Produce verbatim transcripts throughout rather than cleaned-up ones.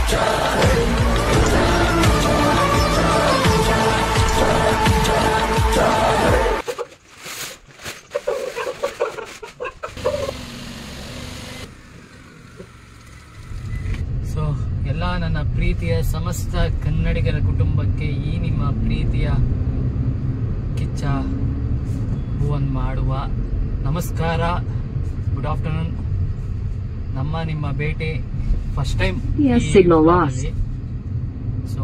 So ಎಲ್ಲ ನನ್ನ ಪ್ರೀತಿಯ ಸಮಸ್ತ ಕನ್ನಡಿಗರ ಕುಟುಂಬಕ್ಕೆ ಈ ನಿಮ್ಮ ಪ್ರೀತಿಯ ಕಿಚ್ಚ ಭುವನ್ ಮಾಡುವ ನಮಸ್ಕಾರ. Good afternoon. ನಮ್ಮ ನಿಮ್ಮ ಭೇಟಿ ಫಸ್ಟ್ ಟೈಮ್. ಸೊ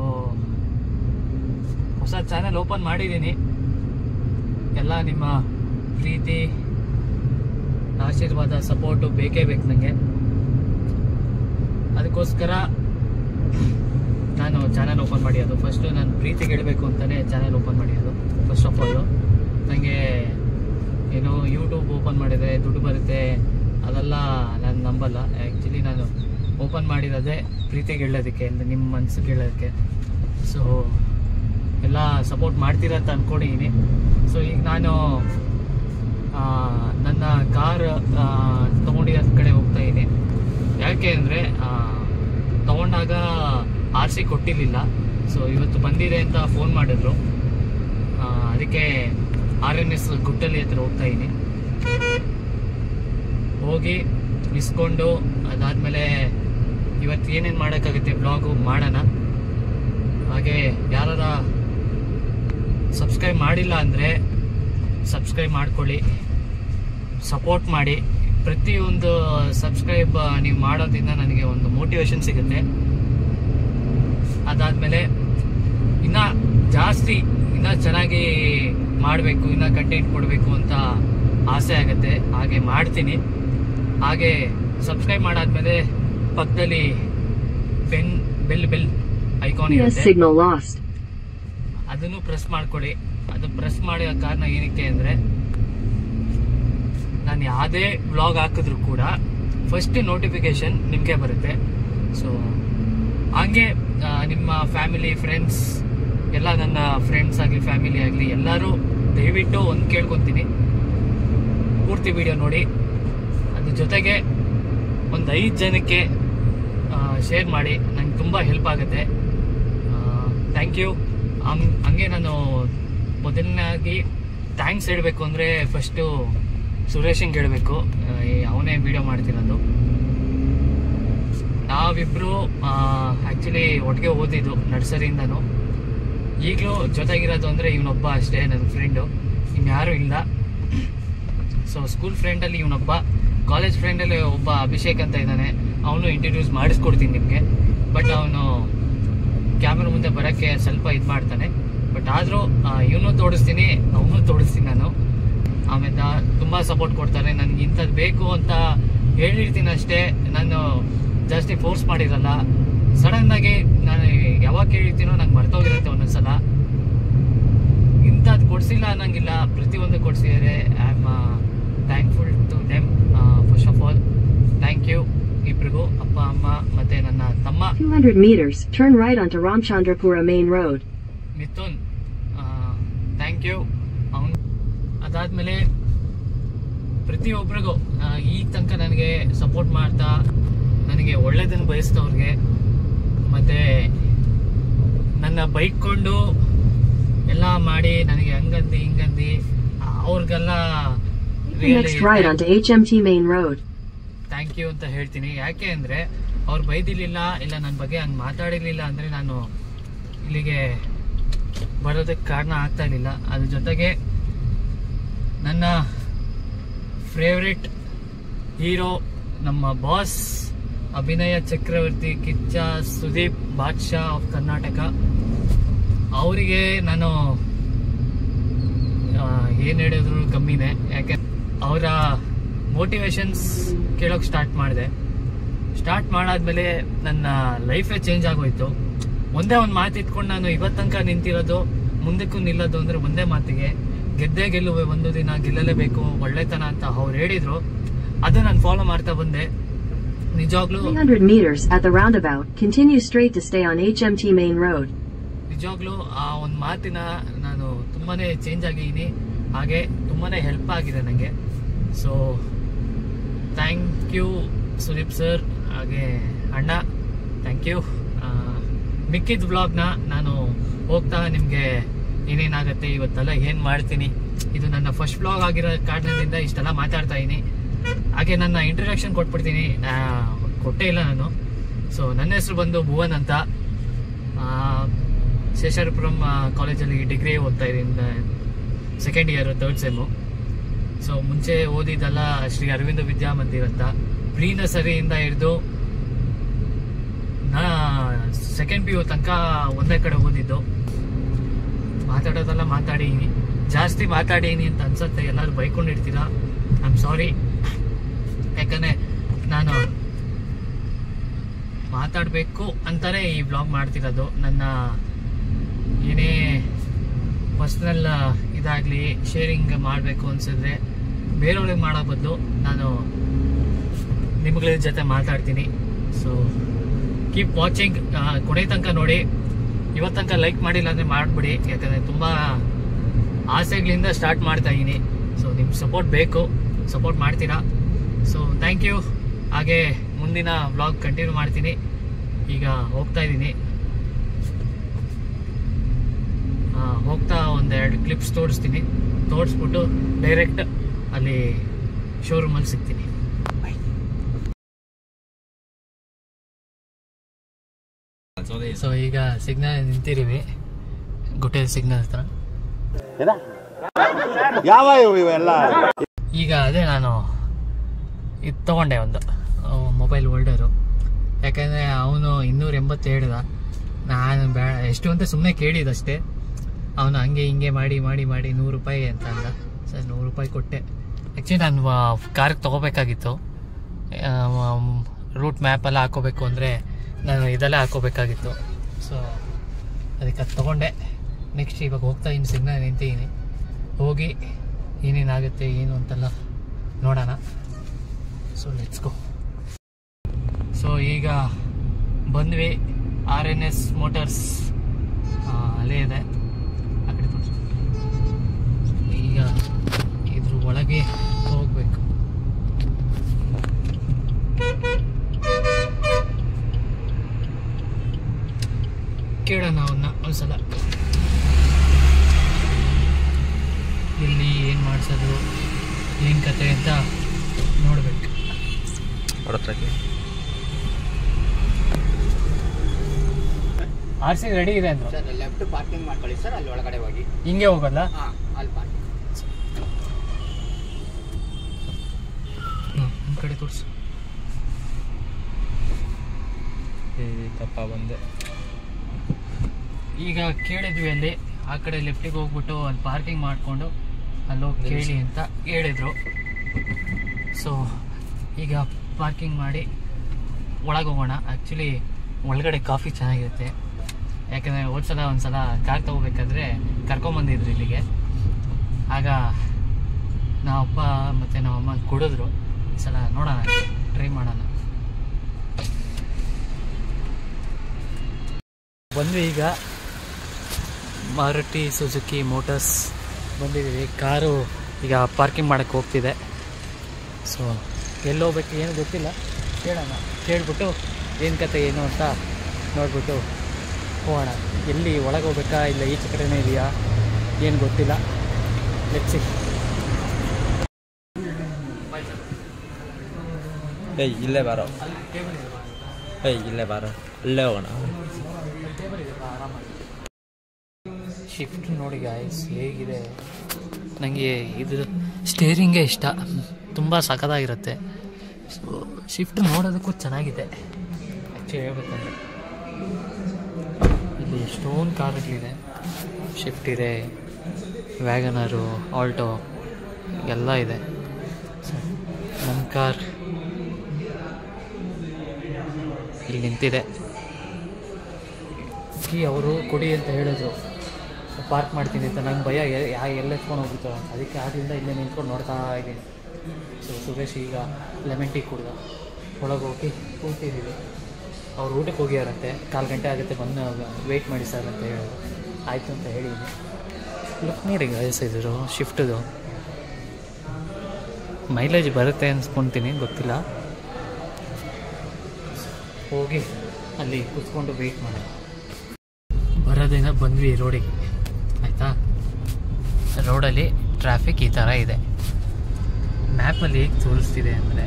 ಹೊಸ ಚಾನೆಲ್ ಓಪನ್ ಮಾಡಿದ್ದೀನಿ. ಎಲ್ಲ ನಿಮ್ಮ ಪ್ರೀತಿ ಆಶೀರ್ವಾದ ಸಪೋರ್ಟು ಬೇಕೇ ಬೇಕು ನನಗೆ. ಅದಕ್ಕೋಸ್ಕರ ನಾನು ಚಾನಲ್ ಓಪನ್ ಮಾಡಿರೋದು. ಫಸ್ಟು ನಾನು ಪ್ರೀತಿಗೆ ಹೇಳಬೇಕು ಅಂತಲೇ ಚಾನಲ್ ಓಪನ್ ಮಾಡಿರೋದು. ಫಸ್ಟ್ ಆಫ್ ಆಲು ನನಗೆ ಏನು ಯೂಟ್ಯೂಬ್ ಓಪನ್ ಮಾಡಿದರೆ ದುಡ್ಡು ಬರುತ್ತೆ ಅದೆಲ್ಲ ನಾನು ನಂಬಲ್ಲ. ಆ್ಯಕ್ಚುಲಿ ನಾನು ಓಪನ್ ಮಾಡಿರೋದೇ ಪ್ರೀತಿಗೆ ಹೇಳೋದಕ್ಕೆ, ಅಂದರೆ ನಿಮ್ಮ ಮನಸ್ಸಿಗೆ ಹೇಳೋದಕ್ಕೆ. ಸೊ ಎಲ್ಲ ಸಪೋರ್ಟ್ ಮಾಡ್ತೀರಾ ಅಂತ ಅಂದ್ಕೊಂಡಿದ್ದೀನಿ. ಸೊ ಈಗ ನಾನು ನನ್ನ ಕಾರ್ ತೊಗೊಂಡಿರೋ ಕಡೆ ಹೋಗ್ತಾ ಇದ್ದೀನಿ. ಯಾಕೆ ಅಂದರೆ ತೊಗೊಂಡಾಗ ಆರ್ ಸಿ ಕೊಟ್ಟಿರಲಿಲ್ಲ. ಸೊ ಇವತ್ತು ಬಂದಿದೆ ಅಂತ ಫೋನ್ ಮಾಡಿದ್ರು. ಅದಕ್ಕೆ ಆರ್ ಎನ್ ಎಸ್ ಗುಟ್ಟಲ್ಲಿ ಹತ್ರ ಹೋಗ್ತಾ ಇದ್ದೀನಿ. ಹೋಗಿ ಇಸ್ಕೊಂಡು ಅದಾದಮೇಲೆ ಇವತ್ತು ಏನೇನು ಮಾಡೋಕ್ಕಾಗುತ್ತೆ ಬ್ಲಾಗು ಮಾಡೋಣ. ಹಾಗೆ ಯಾರ ಸಬ್ಸ್ಕ್ರೈಬ್ ಮಾಡಿಲ್ಲ ಅಂದರೆ ಸಬ್ಸ್ಕ್ರೈಬ್ ಮಾಡ್ಕೊಳ್ಳಿ, ಸಪೋರ್ಟ್ ಮಾಡಿ. ಪ್ರತಿಯೊಂದು ಸಬ್ಸ್ಕ್ರೈಬ್ ನೀವು ಮಾಡೋದ್ರಿಂದ ನನಗೆ ಒಂದು ಮೋಟಿವೇಶನ್ ಸಿಗುತ್ತೆ. ಅದಾದಮೇಲೆ ಇನ್ನೂ ಜಾಸ್ತಿ ಇನ್ನೂ ಚೆನ್ನಾಗಿ ಮಾಡಬೇಕು, ಇನ್ನೂ ಕಂಟೆಂಟ್ ಕೊಡಬೇಕು ಅಂತ ಆಸೆ ಆಗುತ್ತೆ. ಹಾಗೆ ಮಾಡ್ತೀನಿ. ಹಾಗೆ ಸಬ್ಸ್ಕ್ರೈಬ್ ಮಾಡಾದ್ಮೇಲೆ ಪಕ್ಕದಲ್ಲಿ ಬೆನ್ ಬೆಲ್ ಬೆಲ್ ಐಕಾನ್ ಇರುತ್ತೆ, ಅದನ್ನು ಪ್ರೆಸ್ ಮಾಡ್ಕೊಳ್ಳಿ. ಅದು ಪ್ರೆಸ್ ಮಾಡೋ ಕಾರಣ ಏನಕ್ಕೆ ಅಂದರೆ ನಾನು ಯಾವುದೇ ವ್ಲಾಗ್ ಹಾಕಿದ್ರು ಕೂಡ ಫಸ್ಟ್ ನೋಟಿಫಿಕೇಶನ್ ನಿಮಗೆ ಬರುತ್ತೆ. ಸೊ ಹಾಗೆ ನಿಮ್ಮ ಫ್ಯಾಮಿಲಿ ಫ್ರೆಂಡ್ಸ್ ಎಲ್ಲ, ನನ್ನ ಫ್ರೆಂಡ್ಸ್ ಆಗಲಿ ಫ್ಯಾಮಿಲಿ ಆಗಲಿ ಎಲ್ಲರೂ ದಯವಿಟ್ಟು ಒಂದು ಕೇಳ್ಕೊತೀನಿ, ಪೂರ್ತಿ ವಿಡಿಯೋ ನೋಡಿ. ಅದ್ರ ಜೊತೆಗೆ ಒಂದು ಐದು ಜನಕ್ಕೆ ಶೇರ್ ಮಾಡಿ, ನಂಗೆ ತುಂಬ ಹೆಲ್ಪ್ ಆಗುತ್ತೆ. Thank you. ಹಂಗೆ ನಾನು ಮೊದಲನೇದಾಗಿ ಥ್ಯಾಂಕ್ಸ್ ಹೇಳಬೇಕು ಅಂದರೆ ಫಸ್ಟು ಸುರೇಶಂಗೆ ಹೇಳಬೇಕು. ಅವನೇ ವಿಡಿಯೋ ಮಾಡ್ತಿರೋದು. ನಾವಿಬ್ಬರು ಆ್ಯಕ್ಚುಲಿ ಒಟ್ಟಿಗೆ ಓದಿದ್ದು ನರ್ಸರಿಯಿಂದನೂ. ಈಗಲೂ ಜೊತೆಗಿರೋದು ಅಂದರೆ ಇವನೊಬ್ಬ ಅಷ್ಟೇ ನನ್ನ ಫ್ರೆಂಡು, ಇನ್ಯಾರೂ ಇಲ್ಲ. ಸೊ ಸ್ಕೂಲ್ ಫ್ರೆಂಡಲ್ಲಿ ಇವನೊಬ್ಬ, ಕಾಲೇಜ್ ಫ್ರೆಂಡಲ್ಲಿ ಒಬ್ಬ ಅಭಿಷೇಕ್ ಅಂತ ಇದ್ದಾನೆ. ಅವನು ಇಂಟ್ರಡ್ಯೂಸ್ ಮಾಡಿಸ್ಕೊಡ್ತೀನಿ ನಿಮಗೆ. ಬಟ್ ಅವನು ಕ್ಯಾಮ್ರಾ ಮುಂದೆ ಬರೋಕ್ಕೆ ಸ್ವಲ್ಪ ಇದು ಮಾಡ್ತಾನೆ. ಬಟ್ ಆದರೂ ಇವನು ತೋಡಿಸ್ತೀನಿ, ಅವನು ತೋಡಿಸ್ತೀನಿ ನಾನು. ಆಮೇಲೆ ತುಂಬ ಸಪೋರ್ಟ್ ಕೊಡ್ತಾರೆ. ನನಗೆ ಇಂಥದ್ದು ಬೇಕು ಅಂತ ಹೇಳಿರ್ತೀನಿ ಅಷ್ಟೇ, ನಾನು ಜಾಸ್ತಿ ಫೋರ್ಸ್ ಮಾಡಿರಲ್ಲ. ಸಡನ್ನಾಗಿ ನಾನು ಯಾವಾಗ ಕೇಳಿರ್ತೀನೋ ನಂಗೆ ಮರ್ತೋಗಿರುತ್ತೆ ಒಂದೊಂದ್ಸಲ. ಇಂಥದ್ದು ಕೊಡಿಸಿಲ್ಲ ಅನ್ನಂಗಿಲ್ಲ, ಪ್ರತಿಯೊಂದು ಕೊಡಿಸಿದ್ದಾರೆ. I am thankful to them. First of all thank you ಇಬ್ರಿಗೂ, ಅಪ್ಪ ಅಮ್ಮ ಮತ್ತೆ ನನ್ನ ತಮ್ಮ. two hundred meters turn right onto Ramchandrapura main road. Mithun, thank you. ಅವನು ಅದಾದಮೇಲೆ ಪ್ರತಿಯೊಬ್ಬರಿಗೂ ಈಗ ತನಕ ನನಗೆ ಸಪೋರ್ಟ್ ಮಾಡ್ತಾ ನನಗೆ ಒಳ್ಳೆಯದನ್ನು ಬಯಸಿದವ್ರಿಗೆ, ಮತ್ತು ನನ್ನ ಬೈಕ್ಕೊಂಡು ಎಲ್ಲ ಮಾಡಿ ನನಗೆ ಹಂಗಂದು ಹಿಂಗಂದು ಅವ್ರಿಗೆಲ್ಲ ಥ್ಯಾಂಕ್ ಯು ಅಂತ ಹೇಳ್ತೀನಿ. ಯಾಕೆ ಅಂದರೆ ಅವ್ರು ಬೈದಿರಲಿಲ್ಲ, ಇಲ್ಲ ನನ್ನ ಬಗ್ಗೆ ಹಂಗೆ ಮಾತಾಡಿರಲಿಲ್ಲ ಅಂದರೆ ನಾನು ಇಲ್ಲಿಗೆ ಬರೋದಕ್ಕೆ ಕಾರಣ ಆಗ್ತಾ ಇರಲಿಲ್ಲ. ಅದ್ರ ಜೊತೆಗೆ ನನ್ನ ಫೇವ್ರೆಟ್ ಹೀರೋ ನಮ್ಮ ಬಾಸ್ ಅಭಿನಯ ಚಕ್ರವರ್ತಿ ಕಿಚ್ಚ ಸುದೀಪ್ ಬಾದ್ಶಾ ಆಫ್ ಕರ್ನಾಟಕ, ಅವರಿಗೆ ನಾನು ಏನು ಹೇಳಿದ್ರು ಕಮ್ಮಿನೇ. ಯಾಕೆ ಅವರ ಮೋಟಿವೇಶನ್ಸ್ ಕೇಳೋಕೆ ಸ್ಟಾರ್ಟ್ ಮಾಡಿದೆ. ಸ್ಟಾರ್ಟ್ ಮಾಡಾದ್ಮೇಲೆ ನನ್ನ ಲೈಫೇ ಚೇಂಜ್ ಆಗೋಯ್ತು. ಒಂದೇ ಒಂದು ಮಾತು ಇಟ್ಕೊಂಡು ನಾನು ಇವತ್ತು ತನಕ ನಿಂತಿರೋದು, ಮುಂದಕ್ಕೂ ನಿಲ್ಲೋದು ಅಂದರೆ ಒಂದೇ ಮಾತಿಗೆ, ಗೆದ್ದೇ ಗೆಲ್ಲುವೆ ಒಂದು ದಿನ, ಗೆಲ್ಲಲೇಬೇಕು ಒಳ್ಳೆತನ ಅಂತ ಅವ್ರು ಹೇಳಿದ್ರು. ಅದು ನಾನು ಫಾಲೋ ಮಾಡ್ತಾ ಬಂದೆ. ನಿಜವಾಗ್ಲೂ three hundred meters at the roundabout, continue straight to stay on H M T main road. ನಿಜವಾಗ್ಲೂ ಆ ಒಂದು ಮಾತಿನ ನಾನು ತುಂಬಾನೇ ಚೇಂಜ್ ಆಗಿದ್ದೀನಿ. ಹಾಗೆ ತುಂಬಾನೇ ಹೆಲ್ಪ್ ಆಗಿದೆ ನನಗೆ. So thank you Sudeep sir, ಹಾಗೆ ಅಣ್ಣ ಥ್ಯಾಂಕ್ ಯು. ಮಿಕ್ಕಿದ ವ್ಲಾಗ್ನ ನಾನು ಹೋಗ್ತಾ ನಿಮಗೆ ಏನೇನಾಗುತ್ತೆ ಇವತ್ತೆಲ್ಲ ಏನು ಮಾಡ್ತೀನಿ, ಇದು ನನ್ನ ಫಸ್ಟ್ ವ್ಲಾಗ್ ಆಗಿರೋ ಕಾರಣದಿಂದ ಇಷ್ಟೆಲ್ಲ ಮಾತಾಡ್ತಾ ಇದ್ದೀನಿ. ಹಾಗೆ ನನ್ನ ಇಂಟ್ರಡಕ್ಷನ್ ಕೊಟ್ಬಿಡ್ತೀನಿ, ಕೊಟ್ಟೇ ಇಲ್ಲ ನಾನು. ಸೊ ನನ್ನ ಹೆಸರು ಬಂದು ಭುವನ್ ಅಂತ, ಶೇಷಾದ್ರಿಪುರಂ ಕಾಲೇಜಲ್ಲಿ ಡಿಗ್ರಿ ಓದ್ತಾ ಇದ್ದೀನಿ, second year third sem. So ಮುಂಚೆ ಓದಿದ್ದೆಲ್ಲ ಶ್ರೀ ಅರವಿಂದ ವಿದ್ಯಾಮಂದಿರ ಅಂತ, ಪ್ರೀ ನರ್ಸರಿಯಿಂದ ಹಿಡಿದು ನಾ ಸೆಕೆಂಡ್ ಪಿ ಯು ತನಕ ಒಂದೇ ಕಡೆ ಓದಿದ್ದು. ಮಾತಾಡೋದೆಲ್ಲ ಮಾತಾಡೀನಿ, ಜಾಸ್ತಿ ಮಾತಾಡೀನಿ ಅಂತ ಅನ್ಸುತ್ತೆ, ಎಲ್ಲರೂ ಬೈಕೊಂಡಿರ್ತೀರ, ಐ ಆಮ್ ಸಾರಿ. ಯಾಕಂದರೆ ನಾನು ಮಾತಾಡಬೇಕು ಅಂತಾನೆ ಈ ಬ್ಲಾಗ್ ಮಾಡ್ತಿರೋದು. ನನ್ನ ಏನೇ ಪರ್ಸ್ನಲ್ ಇದಾಗಲಿ ಶೇರಿಂಗ್ ಮಾಡಬೇಕು ಅನ್ಸಿದ್ರೆ ಬೇರೆಯವ್ರಿಗೆ ಮಾಡೋ ಬದಲು ನಾನು ನಿಮ್ಗಳ ಜೊತೆ ಮಾತಾಡ್ತೀನಿ. ಸೊ ಕೀಪ್ ವಾಚಿಂಗ್, ಕೊನೆ ತನಕ ನೋಡಿ. ಇವತ್ತು ತನಕ ಲೈಕ್ ಮಾಡಿಲ್ಲ ಅಂದರೆ ಮಾಡಿಬಿಡಿ, ಯಾಕಂದರೆ ತುಂಬ ಆಸೆಗಳಿಂದ ಸ್ಟಾರ್ಟ್ ಮಾಡ್ತಾ ಇದ್ದೀನಿ. ಸೊ ನಿಮ್ಮ ಸಪೋರ್ಟ್ ಬೇಕು, ಸಪೋರ್ಟ್ ಮಾಡ್ತೀರಾ. So thank you. ಹಾಗೆ ಮುಂದಿನ ವ್ಲಾಗ್ ಕಂಟಿನ್ಯೂ ಮಾಡ್ತೀನಿ. ಈಗ ಹೋಗ್ತಾ ಇದ್ದೀನಿ, ಹೋಗ್ತಾ ಒಂದೆರಡು ಕ್ಲಿಪ್ಸ್ ತೋರಿಸ್ತೀನಿ, ತೋರಿಸ್ಬಿಟ್ಟು ಡೈರೆಕ್ಟ್ ಅಲ್ಲಿ ಶೋರೂಮಲ್ಲಿ ಸಿಗ್ತೀನಿ. ಸೊ ಈಗ ಸಿಗ್ನಲ್ ನಿಂತಿದ್ದೀವಿ, ಗುಟ್ಟೆ ಸಿಗ್ನಲ್ ಹತ್ರ. ಯಾವ ಇವೆಲ್ಲ ಈಗ ಅದೇ ನಾನು ಇದು ತೊಗೊಂಡೆ ಒಂದು ಮೊಬೈಲ್ ಹೋಲ್ಡರು, ಯಾಕಂದರೆ ಅವನು ಇನ್ನೂರ ಎಂಬತ್ತು ಹೇಳ್ದ. ನಾನು ಬೇಡ ಎಷ್ಟು ಅಂತ ಸುಮ್ಮನೆ ಕೇಳಿದಷ್ಟೇ. ಅವನು ಹಂಗೆ ಹಿಂಗೆ ಮಾಡಿ ಮಾಡಿ ಮಾಡಿ ನೂರು ರೂಪಾಯಿ ಅಂತ ಅಂದ. ಸರ್ ನೂರು ರೂಪಾಯಿ ಕೊಟ್ಟೆ. ಆ್ಯಕ್ಚುಲಿ ನಾನು ಕಾರ್ಗೆ ತೊಗೋಬೇಕಾಗಿತ್ತು, ರೂಟ್ ಮ್ಯಾಪೆಲ್ಲ ಹಾಕೋಬೇಕು ಅಂದರೆ ನಾನು ಇದೆಲ್ಲ ಹಾಕೋಬೇಕಾಗಿತ್ತು. ಸೊ ಅದಕ್ಕೆ ಅದು ತೊಗೊಂಡೆ. ನೆಕ್ಸ್ಟ್ ಇವಾಗ ಹೋಗ್ತಾ ಇನ್ನು ಸಿಗ್ನಲ್ ನಿಂತಿದ್ದೀನಿ, ಹೋಗಿ ಏನೇನಾಗುತ್ತೆ ಏನು ಅಂತೆಲ್ಲ ನೋಡೋಣ. So let's go. ಸೊ ಈಗ ಬಂದ್ವಿ, ಆರ್ ಎನ್ ಎಸ್ ಮೋಟರ್ಸ್ ಅಲ್ಲೇ ಇದೆ, ಆ ಕಡೆ ತೋರಿಸಿ. ಈಗ ಇದ್ರ ಒಳಗೆ ಹೋಗ್ಬೇಕು. ಕೇಳೋಣ ಅವನ್ನ ಒಂದ್ಸಲ, ಇಲ್ಲಿ ಏನು ಮಾಡಿಸೋದು ಏನು ಕತೆ ಅಂತ ನೋಡ್ಬೇಕು. ಆರ್ ಸಿ ರೆಡಿ ಇದೆ ಅಂತ ಸರ್, ಲೆಫ್ಟ್ ಪಾರ್ಕಿಂಗ್ ಮಾಡ್ಕೊಳ್ಳಿ ಸರ್, ಅಲ್ಲಿ ಒಳಗಡೆ ಹೋಗಿ ಹಿಂಗೆ ಹೋಗಲ್ಲ. ಹಾಂ, ಅಲ್ಲಿ ಪಾರ್ಕಿಂಗ್. ಹ್ಞೂ ಒಂದು ಕಡೆ ತೋರಿಸು. ತಪ್ಪ ಬಂದೆ. ಈಗ ಕೇಳಿದ್ವಿ ಅಲ್ಲಿ, ಆ ಕಡೆ ಲೆಫ್ಟಿಗೆ ಹೋಗ್ಬಿಟ್ಟು ಅಲ್ಲಿ ಪಾರ್ಕಿಂಗ್ ಮಾಡಿಕೊಂಡು ಅಲ್ಲೋಗಿ ಕೇಳಿ ಅಂತ ಹೇಳಿದರು. ಸೊ ಈಗ ಪಾರ್ಕಿಂಗ್ ಮಾಡಿ ಒಳಗೆ ಹೋಗೋಣ. ಆ್ಯಕ್ಚುಲಿ ಒಳಗಡೆ ಕಾಫಿ ಚೆನ್ನಾಗಿರುತ್ತೆ, ಯಾಕಂದರೆ ಹೋದ್ಸಲ ಒಂದು ಸಲ ಕಾರ್ ತೊಗೋಬೇಕಾದ್ರೆ ಕರ್ಕೊಂಬಂದಿದ್ರು ಇಲ್ಲಿಗೆ. ಆಗ ನಾವಪ್ಪ ಮತ್ತು ನಾವಮ್ಮ ಕುಡಿದ್ರು. ಈ ಸಲ ನೋಡೋಣ, ಟ್ರೈ ಮಾಡೋಣ. ಬಂದ್ವಿ ಈಗ ಮಾರುತಿ ಸುಜುಕಿ ಮೋಟರ್ಸ್ ಬಂದಿದ್ದೀವಿ. ಕಾರು ಈಗ ಪಾರ್ಕಿಂಗ್ ಮಾಡೋಕ್ಕೆ ಹೋಗ್ತಿದೆ. ಸೊ ಎಲ್ಲಿ ಹೋಗ್ಬೇಕು ಏನು ಗೊತ್ತಿಲ್ಲ, ಕೇಳೋಣ. ಕೇಳ್ಬಿಟ್ಟು ಏನು ಕತೆ ಏನು ಅಂತ ನೋಡ್ಬಿಟ್ಟು ಹೋಗೋಣ. ಎಲ್ಲಿ ಒಳಗೆ ಹೋಗ್ಬೇಕಾ ಇಲ್ಲ ಈಚೆ ಕಡೆನೇ ಇದೆಯಾ ಏನು ಗೊತ್ತಿಲ್ಲ. ಲೆಟ್ಸಿ. ಏಯ್ ಇಲ್ಲೇ ಬಾರೋ, ಏಯ್ ಇಲ್ಲೇ ಬಾರೋ, ಅಲ್ಲೇ ಹೋಗೋಣ. ಶಿಫ್ಟ್ ನೋಡಿ ಗಾಯ್ಸ್ ಹೇಗಿದೆ. ನನಗೆ ಇದು ಸ್ಟೇರಿಂಗೇ ಇಷ್ಟ, ತುಂಬ ಸಖತ್ತಾಗಿರುತ್ತೆ. ಸೊ ಶಿಫ್ಟ್ ನೋಡೋದಕ್ಕೂ ಚೆನ್ನಾಗಿದೆ ಆ್ಯಕ್ಚುಲಿ ಹೇಳ್ಬೇಕಂದ್ರೆ. ಇಲ್ಲಿ ಎಷ್ಟೊಂದು ಕಾರುಗಳಿದೆ, ಶಿಫ್ಟ್ ಇದೆ, ವ್ಯಾಗನರು, ಆಲ್ಟೋ ಎಲ್ಲ ಇದೆ. ಸೊ ನನ್ನ ಕಾರ್ ಇಲ್ಲಿ ನಿಂತಿದೆ. ಕೀ ಅವರು ಕೊಡಿ ಅಂತ ಹೇಳಿದ್ರು, ಪಾರ್ಕ್ ಮಾಡ್ತೀನಿ ಅಂತ. ನಂಗೆ ಭಯ ಯಾ ಎಲ್ಲ ಎತ್ಕೊಂಡು ಹೋಗ್ಬಿಟ್ಟು ಅಂತ, ಅದಕ್ಕೆ ಆದ್ದರಿಂದ ಇಲ್ಲೇ ನಿಂತ್ಕೊಂಡು ನೋಡ್ತಾ ಇದ್ದೀನಿ. ಸೊ ಸುರೇಶ್ ಈಗ ಲೆಮನ್ ಟೀ ಕುಡ್ದ, ಒಳಗೆ ಹೋಗಿ ಕೂತಿದ್ದೀವಿ. ಅವ್ರು ಊಟಕ್ಕೆ ಹೋಗ್ಯಾರಂತೆ, ಕಾಲು ಗಂಟೆ ಆಗುತ್ತೆ ಬಂದು ವೆಯ್ಟ್ ಮಾಡಿ ಸರ್ ಅಂತ ಹೇಳೋದು. ಆಯಿತು ಅಂತ ಹೇಳಿದ್ದೀನಿ. ಲುಕ್ ನೋಡಿ ವಯಸ್ಸಿದ್ರು ಶಿಫ್ಟದು. ಮೈಲೇಜ್ ಬರುತ್ತೆ ಅನ್ಸ್ಕೊತೀನಿ, ಗೊತ್ತಿಲ್ಲ. ಹೋಗಿ ಅಲ್ಲಿ ಕೂತ್ಕೊಂಡು ವೆಯ್ಟ್ ಮಾಡೋಣ. ಬರೋದೇನ ಬಂದ್ವಿ ರೋಡಿಗೆ, ಆಯಿತಾ. ರೋಡಲ್ಲಿ ಟ್ರಾಫಿಕ್ ಈ ಥರ ಇದೆ. ಮ್ಯಾಪಲ್ಲಿ ಹೇಗೆ ತೋರಿಸ್ತಿದೆ ಅಂದರೆ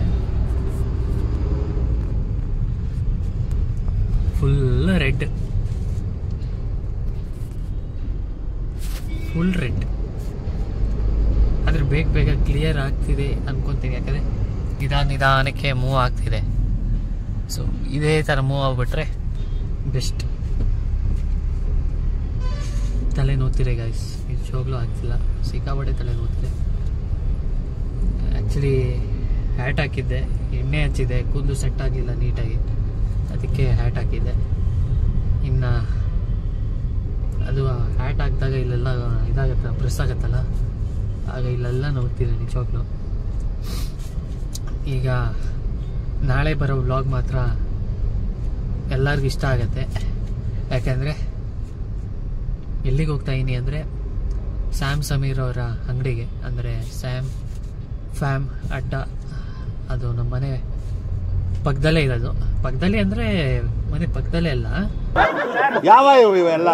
ಫುಲ್ ರೆಡ್, ಫುಲ್ ರೆಡ್. ಆದರೆ ಬೇಗ ಬೇಗ ಕ್ಲಿಯರ್ ಆಗ್ತಿದೆ ಅನ್ಕೊತೀನಿ, ಯಾಕಂದರೆ ನಿಧಾನ ನಿಧಾನಕ್ಕೆ ಮೂವ್ ಆಗ್ತಿದೆ. ಸೊ ಇದೇ ಥರ ಮೂವ್ ಆಗಿಬಿಟ್ರೆ ಬೆಸ್ಟ್. ತಲೆ ನೋಡ್ತಿದೆ ಗೈಸ್, ನಿಜವಾಗ್ಲೂ ಆಗ್ತಿಲ್ಲ, ಸಿಕ್ಕಾಪಟ್ಟೆ ತಲೆ ನೋಡ್ತಿದೆ. ಆ್ಯಕ್ಚುಲಿ ಹ್ಯಾಟ್ ಹಾಕಿದ್ದೆ, ಎಣ್ಣೆ ಹಚ್ಚಿದೆ, ಕೂದಲು ಸೆಟ್ ಆಗಲಿಲ್ಲ ನೀಟಾಗಿ, ಅದಕ್ಕೆ ಹ್ಯಾಟ್ ಹಾಕಿದ್ದೆ. ಇನ್ನು ಅದು ಹ್ಯಾಟ್ ಹಾಕಿದಾಗ ಇಲ್ಲೆಲ್ಲ ಇದಾಗತ್ತೆ, ಪ್ರೆಸ್ ಆಗುತ್ತಲ್ಲ, ಆಗ ಇಲ್ಲೆಲ್ಲ ನೋಡ್ತಿದೆ ನಿಜವಾಗ್ಲೂ. ಈಗ ನಾಳೆ ಬರೋ ವ್ಲಾಗ್ ಮಾತ್ರ ಎಲ್ಲರಿಗೂ ಇಷ್ಟ ಆಗುತ್ತೆ. ಯಾಕೆಂದರೆ ಎಲ್ಲಿಗೆ ಹೋಗ್ತಾಯಿದ್ದೀನಿ ಅಂದರೆ ಸ್ಯಾಮ್ ಸಮೀರ್ ಅವರ ಅಂಗಡಿಗೆ, ಅಂದರೆ ಸ್ಯಾಮ್ ಫ್ಯಾಮ್ ಅಡ್ಡ. ಅದು ನಮ್ಮ ಮನೆ ಪಕ್ಕದಲ್ಲೇ ಇರೋದು. ಪಕ್ಕದಲ್ಲೇ ಅಂದರೆ ಮನೆ ಪಕ್ಕದಲ್ಲೇ ಅಲ್ಲ, ಯಾವ ಇವೆಲ್ಲ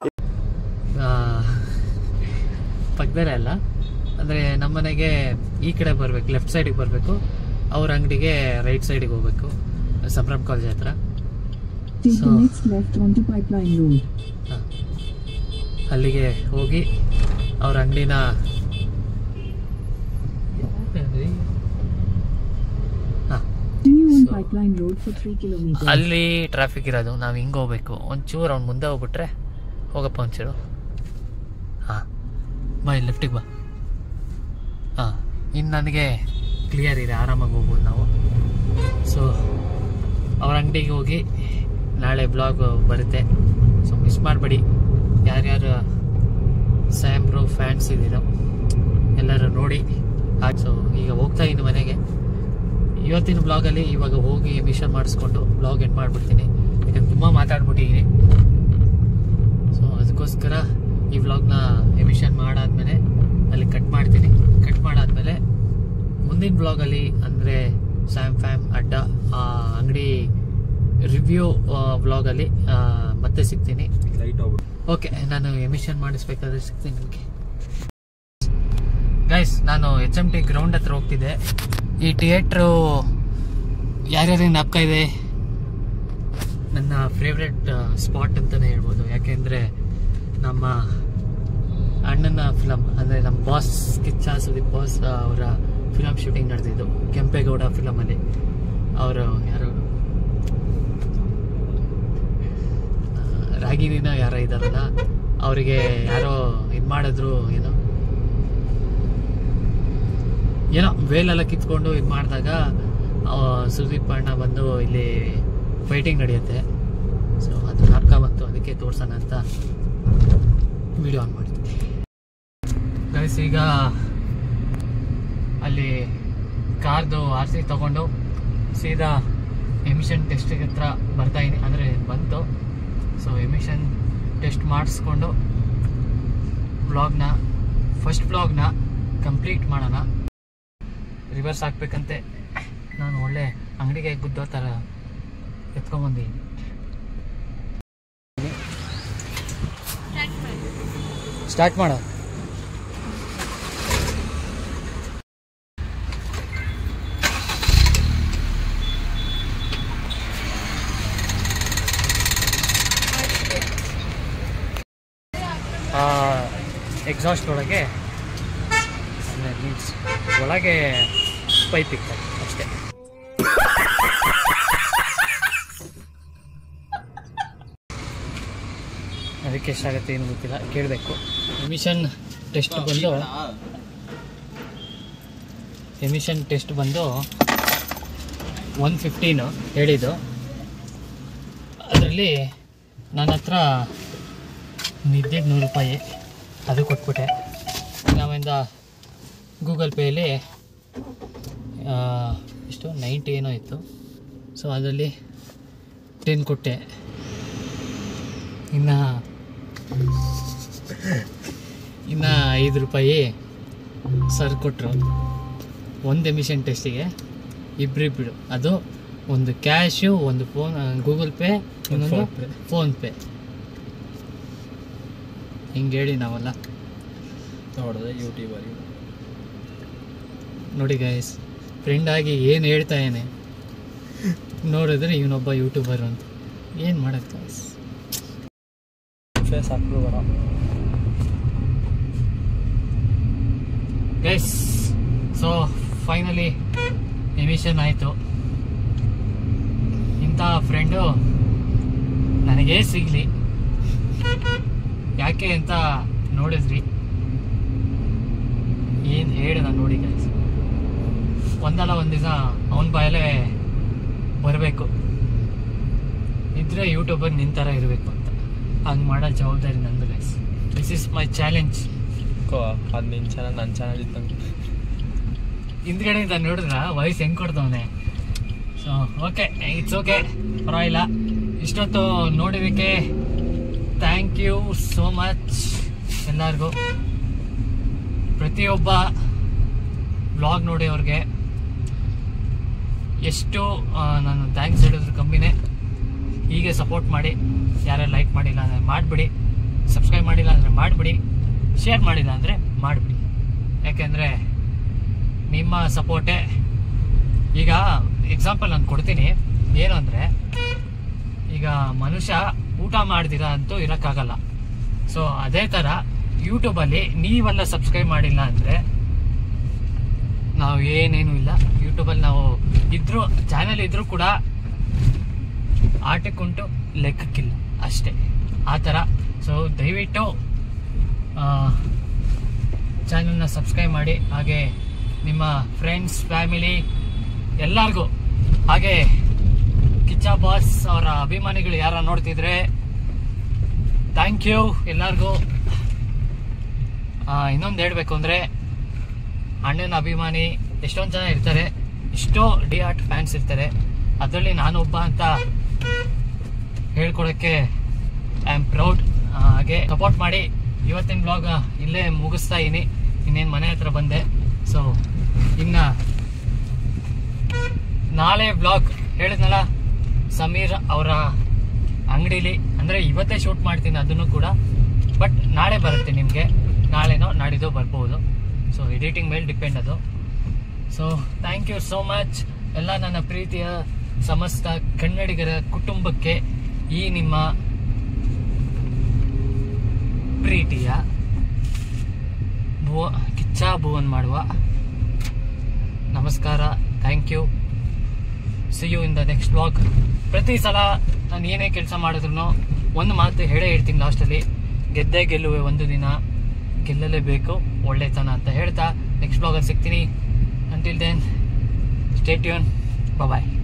ಪಕ್ಕದಲ್ಲೇ ಅಲ್ಲ, ಅಂದರೆ ನಮ್ಮ ಮನೆಗೆ ಈ ಕಡೆ ಬರಬೇಕು, ಲೆಫ್ಟ್ ಸೈಡಿಗೆ ಬರಬೇಕು, ಅವ್ರ ಅಂಗಡಿಗೆ ರೈಟ್ ಸೈಡಿಗೆ ಹೋಗ್ಬೇಕು, ಸಂಭ್ರಮ್ ಕಾಲೇಜ್ ಹತ್ರ. ಸೊ ಅಲ್ಲಿಗೆ ಹೋಗಿ ಅವ್ರ ಅಂಗಡಿನ ಅಲ್ಲಿ ಟ್ರಾಫಿಕ್ ಇರೋದು, ನಾವು ಹಿಂಗೆ ಹೋಗ್ಬೇಕು. ಒಂಚೂರು ಅವ್ನು ಮುಂದೆ ಹೋಗ್ಬಿಟ್ರೆ ಹೋಗಪ್ಪ ಒಂಚೂರು. ಹಾಂ ಬಾ, ಇಲ್ಲಿ ಲೆಫ್ಟಿಗೆ ಬಾ. ಹಾಂ, ಇನ್ನು ನನಗೆ ಕ್ಲಿಯರ್ ಇದೆ, ಆರಾಮಾಗಿ ಹೋಗ್ಬೋದು ನಾವು. ಸೊ ಅವ್ರ ಅಂಗಡಿಗೆ ಹೋಗಿ ನಾಳೆ ಬ್ಲಾಗ್ ಬರುತ್ತೆ. ಸೊ ಮಿಸ್ ಮಾಡಬೇಡಿ. ಯಾರ್ಯಾರು ಸ್ಯಾಮ್ ಬ್ರೋ ಫ್ಯಾನ್ಸ್ ಇದ್ದೀರೋ ಎಲ್ಲರೂ ನೋಡಿ. ಸೊ ಈಗ ಹೋಗ್ತಾ ಇದ್ದೀನಿ ಮನೆಗೆ. ಇವತ್ತಿನ ಬ್ಲಾಗಲ್ಲಿ ಇವಾಗ ಹೋಗಿ ಎಮಿಷನ್ ಮಾಡಿಸ್ಕೊಂಡು ಬ್ಲಾಗ್ ಎಂಡ್ ಮಾಡಿಬಿಡ್ತೀನಿ, ಯಾಕಂದ್ರೆ ತುಂಬ ಮಾತಾಡ್ಬಿಟ್ಟಿದ್ದೀನಿ. ಸೊ ಅದಕ್ಕೋಸ್ಕರ ಈ ವ್ಲಾಗ್ನ ಎಮಿಷನ್ ಮಾಡಾದ್ಮೇಲೆ ಅಲ್ಲಿ ಕಟ್ ಮಾಡ್ತೀನಿ. ಕಟ್ ಮಾಡಾದ್ಮೇಲೆ ಮುಂದಿನ ಬ್ಲಾಗಲ್ಲಿ ಅಂದರೆ ಸ್ಯಾಮ್ ಫ್ಯಾಮ್ ಅಡ್ಡ ಆ ಅಂಗಡಿ ರಿವ್ಯೂ ವ್ಲಾಗಲ್ಲಿ ಮತ್ತೆ ಸಿಗ್ತೀನಿ. ಓಕೆ, ನಾನು ಎಮಿಷನ್ ಮಾಡಿಸ್ಬೇಕಾದ್ರೆ ಸಿಗ್ತೀನಿ ನಿಮಗೆ. ಗೈಸ್, ನಾನು ಎಚ್ ಎಮ್ ಟಿ ಗ್ರೌಂಡ್ ಹತ್ರ ಹೋಗ್ತಿದ್ದೆ. ಈ ಥಿಯೇಟ್ರು ಯಾರ್ಯಾರಿಗೆ ಜ್ಞಾಪಕ ಇದೆ? ನನ್ನ ಫೇವ್ರೆಟ್ ಸ್ಪಾಟ್ ಅಂತಲೇ ಹೇಳ್ಬೋದು. ಯಾಕೆಂದರೆ ನಮ್ಮ ಅಣ್ಣನ ಫಿಲಮ್, ಅಂದರೆ ನಮ್ಮ ಬಾಸ್ ಕಿಚ್ಚ ಸುದೀಪ್ ಬಾಸ್ ಅವರ ಫಿಲಮ್ ಶೂಟಿಂಗ್ ನಡೆದಿದ್ದು ಕೆಂಪೇಗೌಡ ಫಿಲಮಲ್ಲಿ. ಅವರು ಯಾರು ರಾಗಿಣಿನ ಯಾರೋ ಇದ್ದಾರಲ್ಲ, ಅವರಿಗೆ ಯಾರೋ ಇದು ಮಾಡಿದ್ರು, ಏನೋ ಏನೋ ವೇಲೆಲ್ಲ ಕಿತ್ಕೊಂಡು ಇದು ಮಾಡಿದಾಗ ಸುದೀಪ್ ಅಣ್ಣ ಬಂದು ಇಲ್ಲಿ ಫೈಟಿಂಗ್ ನಡೆಯುತ್ತೆ. ಸೊ ಅದು ಜ್ಞಾಪಕ ಬಂತು, ಅದಕ್ಕೆ ತೋರ್ಸೋಣ ಅಂತ ವಿಡಿಯೋ ಆನ್ ಮಾಡ್ತೀನಿ. ಗೈಸ್, ಈಗ ಅಲ್ಲಿ ಕಾರ್ದು ಆರ್ ಸಿ ತಗೊಂಡು ಸೀದಾ ಎಮಿಷನ್ ಟೆಸ್ಟಿಗೆ ಹತ್ರ ಬರ್ತಾಯಿದ್ದೀನಿ. ಅಂದರೆ ಬಂತು. ಸೊ ಎಮಿಷನ್ ಟೆಸ್ಟ್ ಮಾಡಿಸ್ಕೊಂಡು ವ್ಲಾಗ್ನ ಫಸ್ಟ್ ವ್ಲಾಗ್ನ ಕಂಪ್ಲೀಟ್ ಮಾಡೋಣ. ರಿವರ್ಸ್ ಹಾಕ್ಬೇಕಂತೆ ನಾನು ಒಳ್ಳೆ ಅಂಗಡಿಗೆ ಗುದ್ದೋ ಥರ ಎತ್ಕೊಂಡ್ಬಂದಿದ್ದೀನಿ. ಸ್ಟಾರ್ಟ್ ಮಾಡೋ. ಎಕ್ಸಾಸ್ಟ್ ಒಳಗೆ ಮೀನ್ಸ್ ಒಳಗೆ ಪೈಪ್ ಇಕ್ತಾರೆ ಅಷ್ಟೇ. ಅದಕ್ಕೆ ಎಷ್ಟಾಗುತ್ತೆ ಏನು ಗೊತ್ತಿಲ್ಲ, ಕೇಳಬೇಕು. ಎಮಿಷನ್ ಟೆಸ್ಟ್ ಬಂದು ಎಮಿಷನ್ ಟೆಸ್ಟ್ ಬಂದು ಒನ್ ಫಿಫ್ಟೀನು ಹೇಳಿದ್ದು. ಅದರಲ್ಲಿ ನನ್ನ ಹತ್ರ ನಿದ್ದಿದ್ದು ನೂರು ರೂಪಾಯಿ, ಅದು ಕೊಟ್ಬಿಟ್ಟೆ. ನಾವಿಂದ ಗೂಗಲ್ ಪೇಯಲ್ಲಿ ಎಷ್ಟು ನೈಂಟಿ ಏನೋ ಇತ್ತು. ಸೊ ಅದರಲ್ಲಿ ಟೆನ್ ಕೊಟ್ಟೆ. ಇನ್ನು ಇನ್ನು ಐದು ರೂಪಾಯಿ ಸರ್ ಕೊಟ್ಟರು ಒಂದು ಎಮಿಷನ್ ಟೆಸ್ಟಿಗೆ, ಇಬ್ಬರಿಬ್ಬರು. ಅದು ಒಂದು ಕ್ಯಾಶು, ಒಂದು ಫೋನ್ ಗೂಗಲ್ ಪೇ, ಇನ್ನೊಂದು ಫೋನ್ಪೇ. ಫೋನ್ಪೇ. ಹಿಂಗೆ ಹೇಳಿ ನಾವಲ್ಲ ನೋಡಿದ್ರೆ ಯೂಟ್ಯೂಬರ್ ನೋಡಿ ಗೈಸ್, ಫ್ರೆಂಡ್ ಆಗಿ ಏನು ಹೇಳ್ತಾ ಏನೆ ನೋಡಿದ್ರೆ ಇವನೊಬ್ಬ ಯೂಟ್ಯೂಬರ್ ಅಂತ. ಏನು ಮಾಡೋದು ಗೈಸ್? ಫೇಸ್ ಹಾಕ್ರು ಬರ ಗೈಸ್. ಸೊ ಫೈನಲಿ ಎಮಿಷನ್ ಆಯಿತು. ಇಂಥ ಫ್ರೆಂಡು ನನಗೇ ಸಿಗಲಿ, ಯಾಕೆ ಅಂತ ನೋಡಿದ್ರಿ. ಏನು ಹೇಳಿದ ನೋಡಿ ಗೈಸ್, ಒಂದಲ್ಲ ಒಂದು ದಿನ ಅವನ ಬಾಯಲ್ಲೇ ಬರಬೇಕು, ಇದ್ರೆ ಯೂಟ್ಯೂಬರ್ ನಿಂತರ ಇರಬೇಕು ಅಂತ. ಹಂಗೆ ಮಾಡೋ ಜವಾಬ್ದಾರಿ ನಂದು guys. This is my challenge. ಅದು ನಿನ್ನ ಚಾನಲ್, ನನ್ನ ಚಾನಲ್ ಇದ್ದಂಗೆ. ಹಿಂದ್ಗಡೆ ಇಂದ ನೋಡಿದ್ರ ವಾಯ್ಸ್ ಹೆಂಗೆ ಕೊಡ್ತವನೆ. ಸೊ ಓಕೆ, ಇಟ್ಸ್ ಓಕೆ, ಪರವಾಗಿಲ್ಲ. ಇಷ್ಟೊತ್ತು ನೋಡಿದಕ್ಕೆ ಥ್ಯಾಂಕ್ ಯು ಸೋ ಮಚ್ ಎಲ್ಲರಿಗೂ. ಪ್ರತಿಯೊಬ್ಬ ವ್ಲಾಗ್ ನೋಡಿ ಅವ್ರಿಗೆ ಎಷ್ಟು ನಾನು ಥ್ಯಾಂಕ್ಸ್ ಹೇಳಿದ್ರು ಕಮ್ಮಿನೇ. ಹೀಗೆ ಸಪೋರ್ಟ್ ಮಾಡಿ. ಯಾರು ಲೈಕ್ ಮಾಡಿಲ್ಲ ಅಂದರೆ ಮಾಡಿಬಿಡಿ, ಸಬ್ಸ್ಕ್ರೈಬ್ ಮಾಡಿಲ್ಲ ಅಂದರೆ ಮಾಡಿಬಿಡಿ, ಶೇರ್ ಮಾಡಿಲ್ಲ ಅಂದರೆ ಮಾಡಿಬಿಡಿ. ಯಾಕೆಂದರೆ ನಿಮ್ಮ ಸಪೋರ್ಟೇ. ಈಗ ಎಕ್ಸಾಂಪಲ್ ನಾನು ಕೊಡ್ತೀನಿ. ಏನು ಅಂದರೆ, ಈಗ ಮನುಷ್ಯ ಊಟ ಮಾಡ್ದಿರ ಅಂತೂ ಇರೋಕ್ಕಾಗಲ್ಲ. ಸೊ ಅದೇ ಥರ ಯೂಟ್ಯೂಬಲ್ಲಿ ನೀವೆಲ್ಲ ಸಬ್ಸ್ಕ್ರೈಬ್ ಮಾಡಿಲ್ಲ ಅಂದರೆ ನಾವು ಏನೇನು ಇಲ್ಲ. ಯೂಟ್ಯೂಬಲ್ಲಿ ನಾವು ಇದ್ರೂ, ಚಾನೆಲ್ ಇದ್ರೂ ಕೂಡ ಆಟಕ್ಕುಂಟು ಲೆಕ್ಕಕ್ಕಿಲ್ಲ ಅಷ್ಟೇ, ಆ ಥರ. ಸೊ ದಯವಿಟ್ಟು ಚಾನಲ್ನ ಸಬ್ಸ್ಕ್ರೈಬ್ ಮಾಡಿ. ಹಾಗೆ ನಿಮ್ಮ ಫ್ರೆಂಡ್ಸ್, ಫ್ಯಾಮಿಲಿ ಎಲ್ಲರಿಗೂ, ಹಾಗೆ ಕಿಚ್ಚ ಬಾಸ್ ಅವರ ಅಭಿಮಾನಿಗಳು ಯಾರ ನೋಡ್ತಿದ್ರೆ ಥ್ಯಾಂಕ್ ಯು ಎಲ್ಲರಿಗೂ. ಇನ್ನೊಂದು ಹೇಳಬೇಕು ಅಂದರೆ, ಅಣ್ಣನ ಅಭಿಮಾನಿ ಎಷ್ಟೊಂದು ಜನ ಇರ್ತಾರೆ, ಎಷ್ಟೋ ಡಿ ಆರ್ಟ್ ಫ್ಯಾನ್ಸ್ ಇರ್ತಾರೆ. ಅದರಲ್ಲಿ ನಾನೊಬ್ಬ ಅಂತ ಹೇಳ್ಕೊಳಕ್ಕೆ ಐ ಆಮ್ ಪ್ರೌಡ್. ಹಾಗೆ ಸಪೋರ್ಟ್ ಮಾಡಿ. ಇವತ್ತಿನ ಬ್ಲಾಗ್ ಇಲ್ಲೇ ಮುಗಿಸ್ತಾ ಇದ್ದೀನಿ. ಇನ್ನೇನು ಮನೆ ಹತ್ರ ಬಂದೆ. ಸೊ ಇನ್ನು ನಾಳೆ ಬ್ಲಾಗ್ ಹೇಳಿದ್ನಲ್ಲ, ಸಮೀರ್ ಅವರ ಅಂಗಡಿಲಿ, ಅಂದರೆ ಇವತ್ತೇ ಶೂಟ್ ಮಾಡ್ತೀನಿ ಅದನ್ನು ಕೂಡ, ಬಟ್ ನಾಳೆ ಬರುತ್ತೆ ನಿಮಗೆ. ನಾಳೆನೋ ನಾಡಿದ್ದು ಬರ್ಬೋದು. ಸೊ ಎಡಿಟಿಂಗ್ ಮೇಲೆ ಡಿಪೆಂಡ್ ಅದು. So thank you so much ಎಲ್ಲ ನನ್ನ ಪ್ರೀತಿಯ ಸಮಸ್ತ ಕನ್ನಡಿಗರ ಕುಟುಂಬಕ್ಕೆ. ಈ ನಿಮ್ಮ ಪ್ರೀತಿಯ ಭುವ ಕಿಚ್ಚ ಭುವನ್ ಮಾಡುವ ನಮಸ್ಕಾರ. Thank you. See you in the next vlog. ಪ್ರತಿ ಸಲ ನಾನು ಏನೇ ಕೆಲಸ ಮಾಡಿದ್ರು ಒಂದು ಮಾತು ಹೇಳೇ ಇರ್ತೀನಿ ಲಾಸ್ಟಲ್ಲಿ, ಗೆದ್ದೇ ಗೆಲ್ಲುವೆ ಒಂದು ದಿನ, ಗೆಲ್ಲಲೇಬೇಕು ಒಳ್ಳೆತನ ಅಂತ ಹೇಳ್ತಾ ನೆಕ್ಸ್ಟ್ ಬ್ಲಾಗಲ್ಲಿ ಸಿಗ್ತೀನಿ. ಅಂಟಿಲ್ ದೆನ್ ಸ್ಟೇ ಟ್ಯೂನ್, ಬಾಯ್.